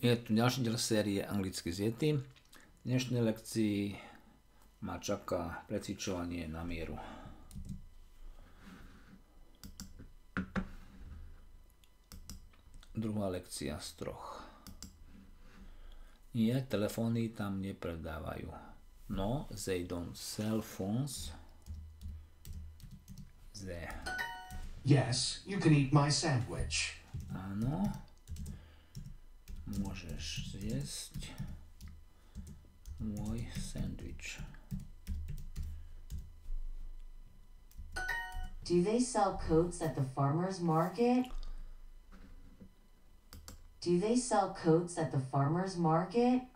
Je tu ďalší diel série Anglicky s Yeti. V dnešnej lekcii ma čaká precvičovanie na mieru. Druhá lekcia z troch. Nie, telefóny tam nepredávajú. No, they don't sell phones there. Yes, you can eat my sandwich. Áno. Môžeš zjesť môj sandwich. Do they sell coats at the farmer's market? Do they sell coats at the farmer's market?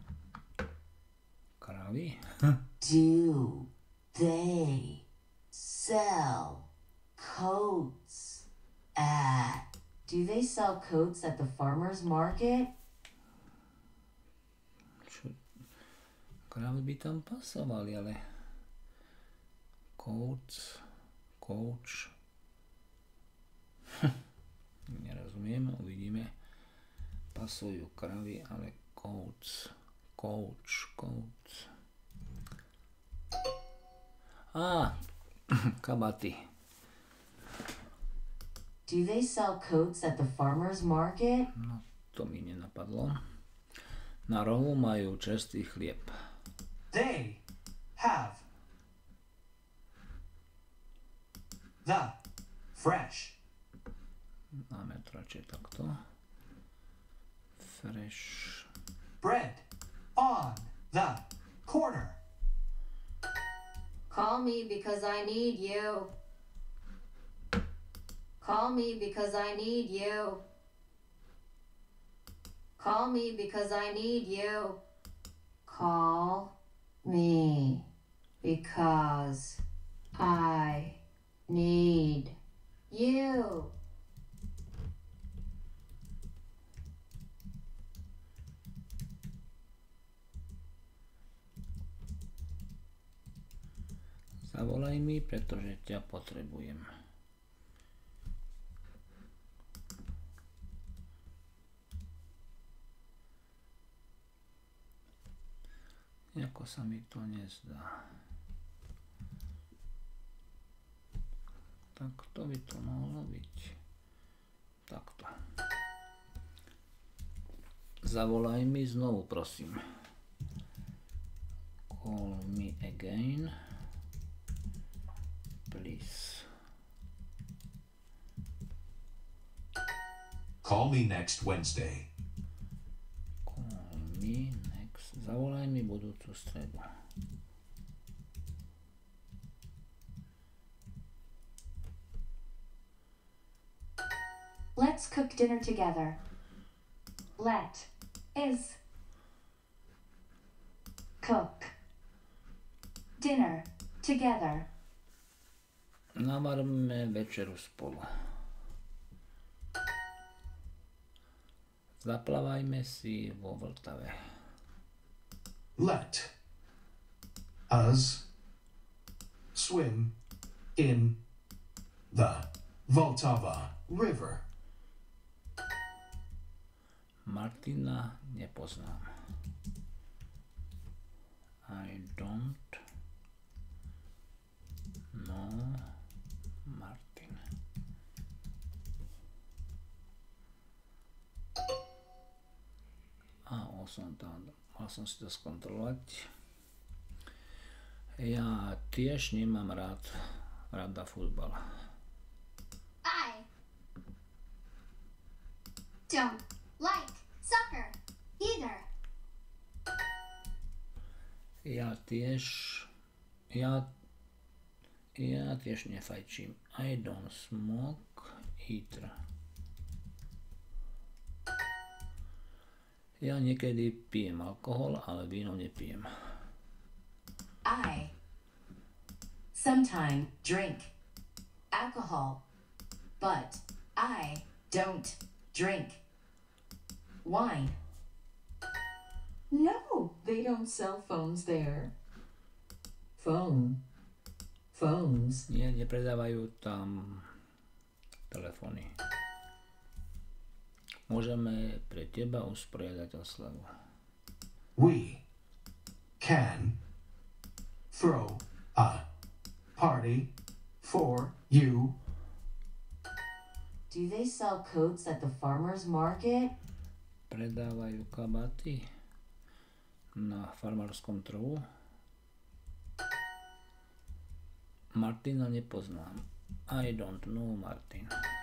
Kravy? Do they sell coats at... Do they sell coats at the farmer's market? Kravy by tam pasovali, ale coach. Nerozumiem, uvidíme. Pasujú kravy, ale coach. Kabaty. Do they sell coats at the farmer's market? No, to mi nenapadlo. Na rohu majú čerstvý chlieb. They have the fresh Máme to radšej takto. Fresh. bread on the corner. Call me because I need you. Call me because I need you. Call me because I need you. Call me because I need you. Zavolaj mi, pretože ťa potrebujem. Ako sa mi to nezdá. Takto by to mohlo byť. Takto. Zavolaj mi znovu, prosím. Call me again. Please. Call me next Wednesday. Call me next. Zavolaj mi budúcu stredu. Let's cook dinner together. Let is cook dinner together. Navarme večeru spolu. Zaplavajme si vo Vltave. Let us swim in the Vltava River. Martina nepoznám. I don't know Martin. Mal som si to skontrolovať. Ja tiež nemám rada futbal. I don't like soccer either. Ja tiež nefajčím. I don't smoke either. Ja niekedy pijem alkohol, ale víno nepijem. I sometimes drink alcohol, but I don't drink wine. No, they don't sell phones there. Phones. Nie, nepredávajú tam telefóny. Môžeme pre teba usporiadať oslavu. We can throw a party for you. Do they sell coats at the farmer's market? Predávajú kabaty na farmárskom trhu. Martina nepoznám. I don't know Martin.